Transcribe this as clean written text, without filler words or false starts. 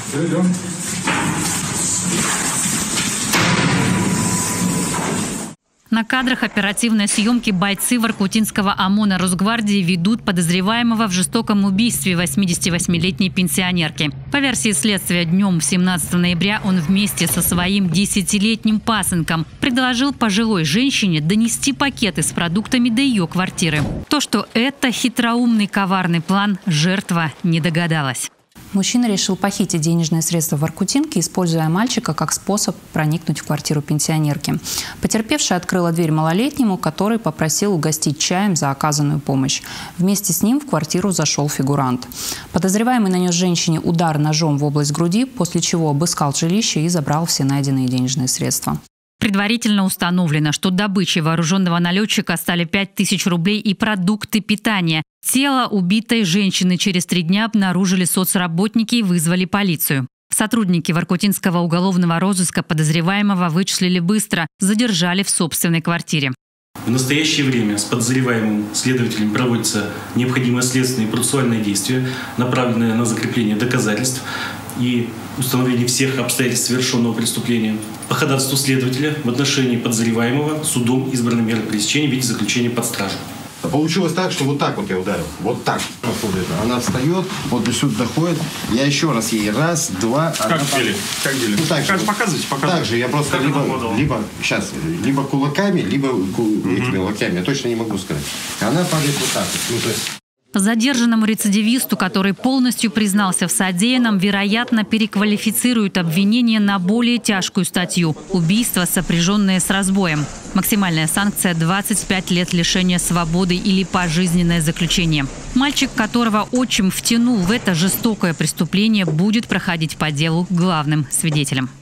Идем. На кадрах оперативной съемки бойцы воркутинского ОМОНа Росгвардии ведут подозреваемого в жестоком убийстве 88-летней пенсионерки. По версии следствия, днем 17 ноября он вместе со своим 10-летним пасынком предложил пожилой женщине донести пакеты с продуктами до ее квартиры. То, что это хитроумный коварный план, жертва не догадалась. Мужчина решил похитить денежные средства в Воркутинке, используя мальчика как способ проникнуть в квартиру пенсионерки. Потерпевшая открыла дверь малолетнему, который попросил угостить чаем за оказанную помощь. Вместе с ним в квартиру зашел фигурант. Подозреваемый нанес женщине удар ножом в область груди, после чего обыскал жилище и забрал все найденные денежные средства. Предварительно установлено, что добычей вооруженного налетчика стали 5000 рублей и продукты питания. Тело убитой женщины через 3 дня обнаружили соцработники и вызвали полицию. Сотрудники воркутинского уголовного розыска подозреваемого вычислили быстро, задержали в собственной квартире. В настоящее время с подозреваемым следователем проводятся необходимые следственные и процессуальные действия, направленные на закрепление доказательств и установление всех обстоятельств совершенного преступления. По ходатайству следователя в отношении подозреваемого судом избрана мера пресечения в виде заключения под стражу. Получилось так, что вот так вот я ударил. Вот так. Она встает, вот до сюда доходит. Я еще раз ей раз, два. Как делили? Как делили? Ну, так же, показывайте. Так же я просто либо кулаками, либо этими локтями. Я точно не могу сказать. Она падает вот так. Ну, то есть... Задержанному рецидивисту, который полностью признался в содеянном, вероятно, переквалифицируют обвинение на более тяжкую статью – убийство, сопряженное с разбоем. Максимальная санкция – 25 лет лишения свободы или пожизненное заключение. Мальчик, которого отчим втянул в это жестокое преступление, будет проходить по делу главным свидетелем.